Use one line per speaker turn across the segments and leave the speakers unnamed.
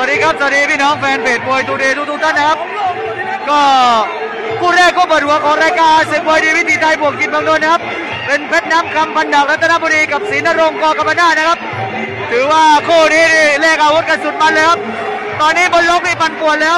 วัสดีครับสวัสดีพี่น้องแฟนเพจมวยทูเดย์ทุกท่านนะครับก็คู่แรกก็เปิดหัวของรายการศึกมวยดีวิถีไทยบวกกินบางโดนนะครับเป็นเพชรน้ำคำพันดาบรัตนบุรีกับศรีนรงค์กกำมะนานะครับถือว่าคู่นี้แลกอาวุธกันสุดมันเลยครับตอนนี้บนล็อกนี่ปั่นป่วนเลยครับ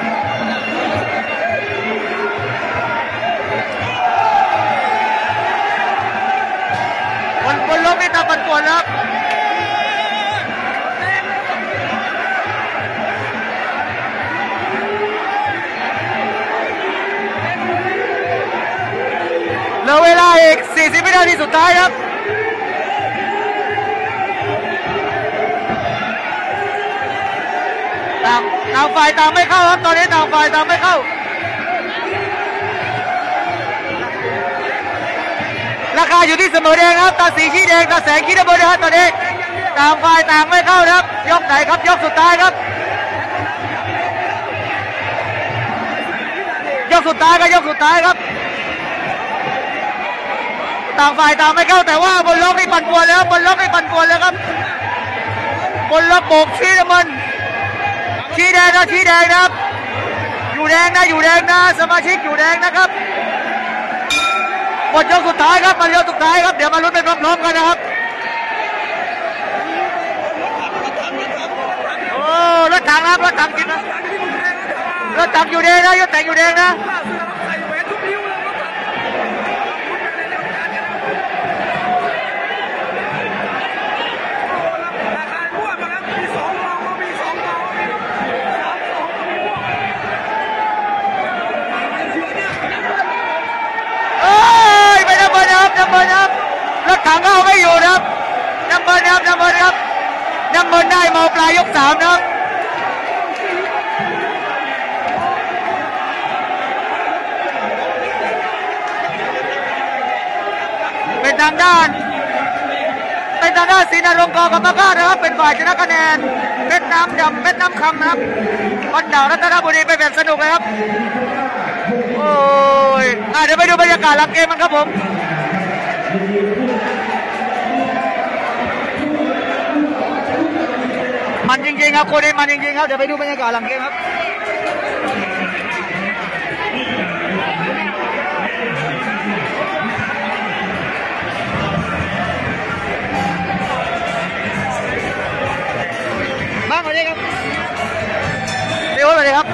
บนล็อกนี่ตาปั่นป่วนแล้วเหลือเวลาอีก40วินาทีสุดท้ายครับต่างฝ่ายต่างไม่เข้าครับตอนนี้ต่างฝ่ายต่างไม่เข้าราคาอยู่ที่เสมอแดงครับตาสีขี้แดงตาแสงขี้น้ำเงินนะครับตอนนี้ต่างฝ่ายต่างไม่เข้าครับยกไหนครับยกสุดท้ายครับยกสุดท้ายก็ยกสุดท้ายครับต่างฝ่ายต่างไม่เข้าแต่ว่าบนล็อกนี่ปั่นป่วนแล้วบนล็อกนี่ปั่นป่วนแล้วครับบนล็อกโบกชี้น้ำมันชี้แดงนะชี้แดงนะครับอยู่แดงนะอยู่แดงนะสมาชิกอยู่แดงนะครับหมดยกสุดท้ายครับมายกสุดท้ายครับเดี๋ยวมาลุ้นไปพร้อมๆกันนะครับโอ้รถถังนะรถถังกินนะรถถังอยู่แดงนะยศแต่งอยู่แดงนะรถถังก็เอาไม่อยู่นะครับน้ำเงินครับน้ำเงินครับน้ำเงินได้มาปลายยก3นะครับเป็นทางด้านศรีนรงค์กกำมะนานะครับเป็นฝ่ายชนะคะแนนเพชรน้ำดำเพชรน้ำคำนะครับพันดาวรัตนบุรีไปแบบสนุกเลยครับโอ้ยเดี๋ยวไปดูบรรยากาศหลังเกมมันครับผมมันจริงๆครับคนนี้มันจริงๆครับเดี๋ยวไปดูบรรยากาศหลังเกมครับบ้างเลยครับเดี๋ยวเลยครับ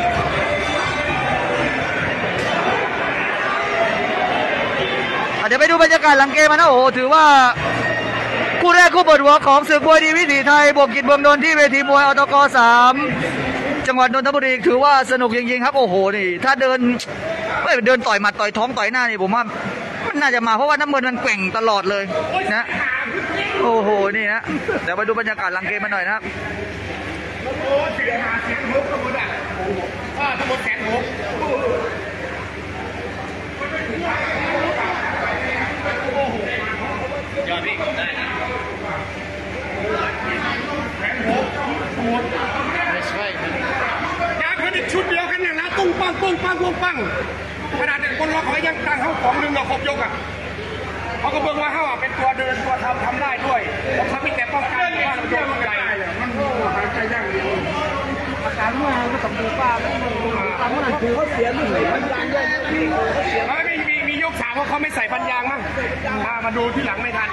เดี๋ยวไปดูบรรยากาศหลังเกมนะโอ้ถือว่าคู่แรกคู่เปิดหัวของศึกมวยดีวิถีไทยบวกกิจเมืองนนท์ที่เวทีมวยอตก3จังหวัดนนทบุรีถือว่าสนุกจริงๆครับโอ้โหนี่ถ้าเดินต่อยหมัดต่อยท้องต่อยหน้านี่ผมว่ามันน่าจะมาเพราะว่าน้ำเงินมันแกว่งตลอดเลยนะโอ้โหนี่นะเดี๋ยวไปดูบรรยากาศหลังเกมมาหน่อยนะครับทั้งหมด160,000ยอดพี่ได้นะยาผลิตชุดเดียวกันอย่างนั้นตุ้งปังตุ้งปังตุ้งปังขนาดคนเราเขายังตั้งเขาของหนึ่งเราครบยกอ่ะเขาก็เบิ่งว่าเขาเป็นตัวเดินตัวทำได้ด้วยเขามีแต่ป้องกันว่าเราโดนมันใหญ่มันหายใจยากเดียวอาการเมื่อเราต้องดูป้าไม่ดูตามนั้นคือเขาเสียไม่ใส่พันยางด้วยมียก3เพราะเขาไม่ใส่พันยางมั้งมาดูที่หลังไม่ทัน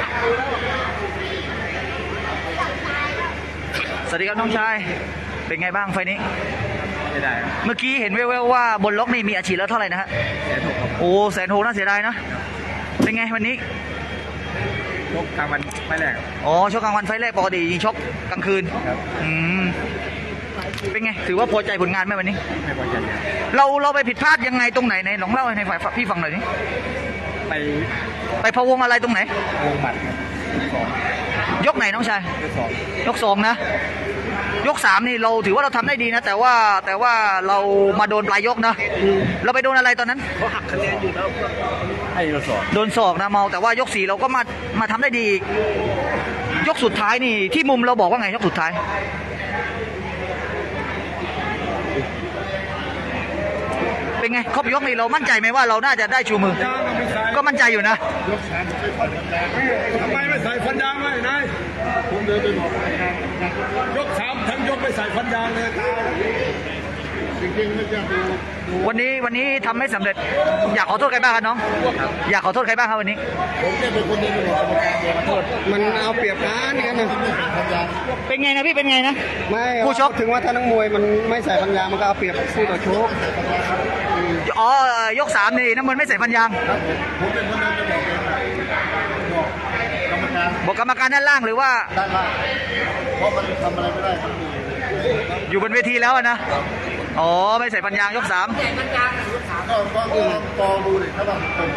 สวัสดีครับน้องชายเป็นไงบ้างไฟนี้ไม่ได้เมื่อกี้เห็นแว่วๆว่าบนล็อกนี่มีอาชีพแล้วเท่าไหร่นะฮะ160,000โอ้160,000น่าเสียดายนะเป็นไงวันนี้ชกกลางวันไฟแรกอ๋อชกกลางวันไฟแรกปกติยิงชกกลางคืนครับเป็นไงถือว่าพอใจผลงานไหมวันนี้ไม่พอใจเราไปผิดพลาดยังไงตรงไหนในลองเล่าให้ฝ่ายพี่ฟังหน่อยนี่ไปพะวงอะไรตรงไหนวงบัตรยกไหนน้องชายยก2นะยก3นี่เราถือว่าเราทำได้ดีนะแต่ว่าเรามาโดนปลายยกนะเราไปโดนอะไรตอนนั้นเขาหักคะแนนอยู่แล้วให้โดนศอกนะเมาแต่ว่ายก4เราก็มาทำได้ดียกสุดท้ายนี่ที่มุมเราบอกว่าไงยกสุดท้ายเป็นไงครบยกนี่เรามั่นใจไหมว่าเราน่าจะได้ชูมือก็มั่นใจอยู่นะทำไมไม่ใส่ฟันยางไว้นายผมเดินไปบอกยก3ทั้งยกไม่
ใส่ฟันยางเลยจริงๆไม่จะดู
วันนี้ทำไม่สำเร็จอยากขอโทษใครบ้างครับน้องอยากขอโทษใครบ้างครับวันนี้
ผมแค่เป็นคนเดียวไม่บอกกรรมการขอโทษมันเอาเปรียบกันนะ
เป็นไงนะพี่เป็นไงนะ
ไม่ผู้ชกถึงว่าถ้านักมวยมันไม่ใส่ฟันยางมันก็เอาเปรียบสู้ต่อชก
อ๋อยก3นี่น้ำมันไม่ใส่ฟันยาง
ผมเป็นคนนั้นจะ
บอกกรรมการด้านล่างหรือว่า
ด้านล่างเพราะมันทำอะไรไม่ได้
อยู่บนเวทีแล้วนะอ๋อไม่ใส่ฟันยางยก3ใส่ฟันยางยก3
ก็คือปอดูดิถ้าว่าผม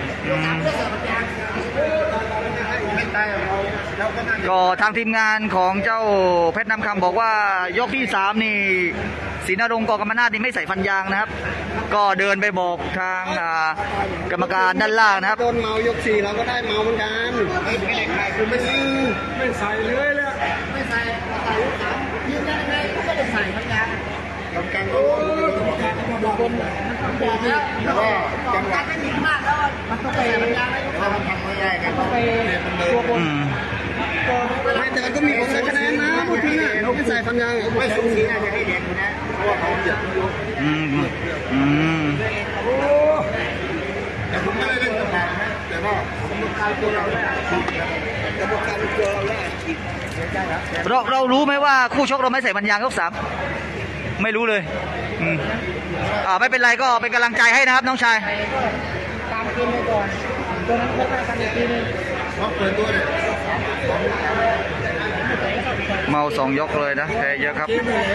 ก็ทางทีมงานของเจ้าเพชรน้ำคำบอกว่ายกที่3นี่ศรีนรงค์กกรรมนาถนี่ไม่ใส่ฟันยางนะครับก็เดินไปบอกทางกรรมการด้านล่างนะครับ
โดนเมายก4เราก็ได้เมาเหมือนกันไม่ใส่เลยเลยไม่ใส่ยก3ยืนยันยังไงก็ไม่ได้ใส่ฟันยางกรรมการก็บอกคนบอกแล้วแต่ว่าจังหวะไม่มีมากแล้วมันต้องไปฟันยางแล้วถ้ามันทำไม่ได้กันต้องไปตัวบนไม่แต่มันก็มีผลคะแนนนะพูดถึงอ่ะเราไม่ใส่ฟันยางไม่สูงสีน่าจะให้แดงอยู่นะเพราะว่าเขาเจ็บอยู่แต่ผมไม่ได้เล่นกระบาดนะแต่ว่าผมต้องการตัวเราได้แต่ต้องการตัวเราได้
เรารู้ไหมว่าคู่ชกเราไม่ใส่ฟันยางยก3ไม่รู้เลยไม่เป็นไรก็เป็นกำลังใจให้นะครับน้องชาย
ตามเกมไปก่อนตัวนั้นก็ตั้งกันอีกทีนึงเปิดตัวเลย
เมา2 ยกเลยนะแพ้เยอะครับ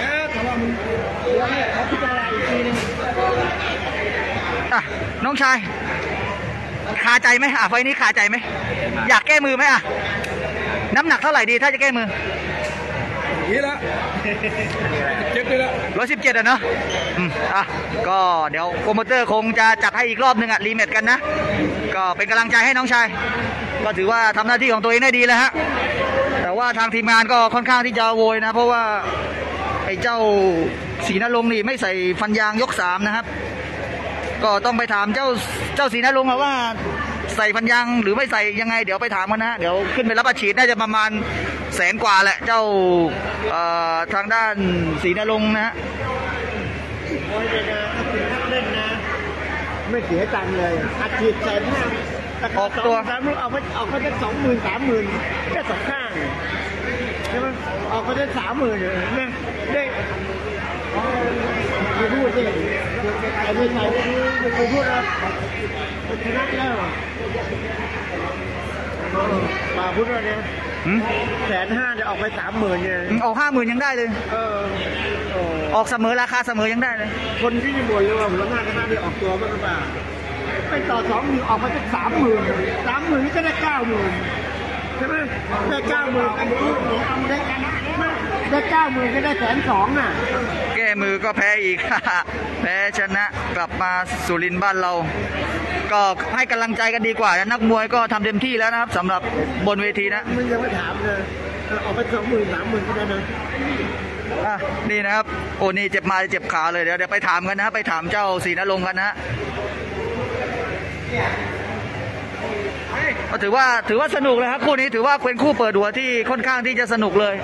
น้องชายคาใจไหมไฟนี้คาใจไหมอยากแก้มือไหมน้ำหนักเท่าไหร่ดีถ้าจะแก้มือ
นี่ละ17เลยละ
117เนาะก็เดี๋ยวโปรโมเตอร์คงจะจัดให้อีกรอบนึงรีแมตช์กันนะก็เป็นกำลังใจให้น้องชายก็ถือว่าทำหน้าที่ของตัวเองได้ดีแล้วฮะแต่ว่าทางทีมงานก็ค่อนข้างที่จะโวยนะเพราะว่าไอ้เจ้าศรีนรงค์นี่ไม่ใส่ฟันยางยก3นะครับก็ต้องไปถามเจ้าศรีนรงค์ว่าใส่ฟันยางหรือไม่ใส่ยังไงเดี๋ยวไปถามกันนะเดี๋ยวขึ้นไปรับอาชีพน่าจะประมาณ100,000 กว่าแหละเจ้าทางด้านศรีนรงค์นะฮะ
เล่นนะไม่เสียตังค์เลยอาชีพ150,000ออกตัว3เอาไปได้20,000 30,000แค่2ข้างใช่ไหมออกไปได้30,000เลยเนี่ยได้ไม่พูดสิไอ้ไม่ใช่ไม่พูดนะชนะแล้วมาพูดว่าเนี่ย150,000จะออกไป30,000เนี่ย
ออก50,000ยังได้เลยออกเสมอราคาเสมอยังได้เลย
คนที่จะบ่นเลยว่าหัวหน้าคณะที่ออกตัวมากกว่าไปต่อ20,000ออกไปสัก30,000นี่ก็ได้90,000ใช่ไหมได้90,000กันพูดได้90,000ก็ได้120,000น่ะ
แก้มือก็แพ้อีก แพ้ชนะกลับมาสุรินทร์บ้านเราก็ให้กำลังใจกันดีกว่านักมวยก็ทำเต็มที่แล้วนะครับสำหรับบนเวทีนะ
มันยังไม่ถามเลยออกไป20,000 30,000ก็ได้นะ
นี่นะครับโอ้นี่เจ็บมาเจ็บขาเลยเดี๋ยวไปถามกันนะไปถามเจ้าศรีนรงค์กันนะก็ถือว่าสนุกเลยครับคู่นี้ถือว่าเป็นคู่เปิดหัวที่ค่อนข้างที่จะสนุกเลย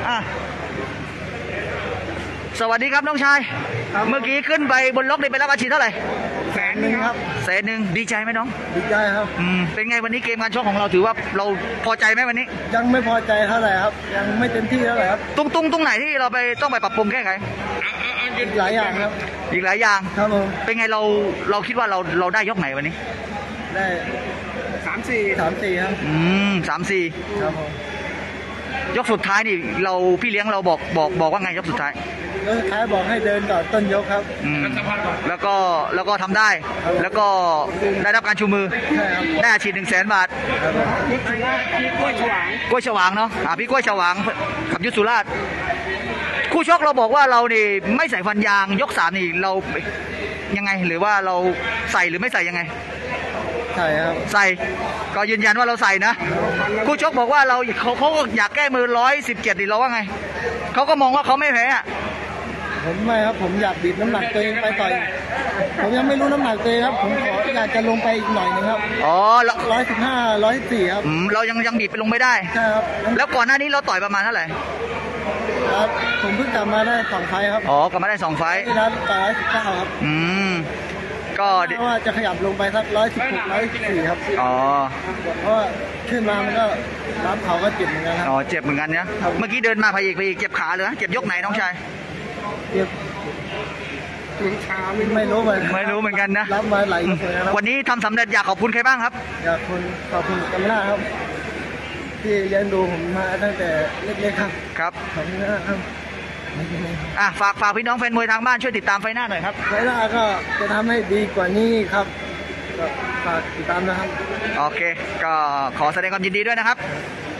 สวัสดีครับน้องชายเมื่อกี้ขึ้นไปบนล็อกได้ไปรับอาชีพเท่าไหร่
100,000ครับ
100,000ดีใจไหมน้อง
ดีใจครับ
เป็นไงวันนี้เกมการชกของเราถือว่าเราพอใจไหมวันนี้
ยังไม่พอใจเท่าไหร่ครับยังไม่เต็มที่เท่าไหร่ครับ
ตรงไหนที่เราต้องไปปรับปรุงแก้ไข
อีกหลายอย่างครับ
อีกหลายอย่าง
ครับผม
เป็นไงเราคิดว่าเราได้ยกไหนวันนี้
ได้3-4ครับ
3-4
ครับผม
ยกสุดท้ายนี่พี่เลี้ยงเราบอกว่าไงยกสุดท้าย
ท้ายบอกให้เดินต่อต้นยกครับ
แล้วก็ทำได้แล้วก็ได้รับการชูมือได้อาชีพ100,000 บาท
กล้วย
ฉวางเนาะพี่กล้วยฉวางขับยุทธสุราษฎร์คู่ชกเราบอกว่าเรานี่ไม่ใส่ฟันยางยก3นี่เรายังไงหรือว่าเราใส่หรือไม่ใส่ยังไง
ใส่ครับ
ใส่ก็ยืนยันว่าเราใส่นะคู่ชกบอกว่าเขาอยากแก้มือ117ดิเราว่าไงเขาก็มองว่าเขาไม่แพ้
ผมไม่ครับผมอยากบีบน้ำหนักตัวเองไปต่อยผมยังไม่รู้น้ำหนักตัวเองครับผมอยากจะลงไปอีกหน่อยนึงครับ
115 114ครับเรายังบีบไปลงไม่ได้
ใช่ครับ
แล้วก่อนหน้านี้เราต่อยประมาณเท่าไหร่
ครับผมเพิ่งกลับมาได้2 ไฟล์ครับ
อ๋อกลับมาได้2 ไฟต์
ที่ร้าน119ครับ
อืมก็
เพราะว่าจะขยับลงไปสัก116 114ครับ
อ๋อ
เพราะว่าขึ้นมามันก็รับเขาก็เจ็บเหมือนกันครับ
อ๋อเจ็บเหมือนกันเนี่ยเมื่อกี้เดินมาพายอีกเจ็บขาเลยนะเจ็บยกไหนน้องชาย
เจ็บไม่รู้เหมือน
ไม่รู้เหมือนกันนะ
รับมาหลายยกเลยนะครับ
วันนี้ทำสำเร็จอยากขอบคุณใครบ้างครับ
อยากขอบคุณกำลังครับที่เลี้ยงดูผมมาตั้งแต่เล็กๆครับ
ครับ
ขอบคุณนะครับ
ฝากพี่น้องแฟนมวยทางบ้านช่วยติดตามไฟหน้าหน่อยครับ
ไว้หน้าก็จะทำให้ดีกว่านี้ครับก็ฝากติดตามนะครับ
โอเค ก็ขอแสดงความยินดีด้วยนะครับ
ค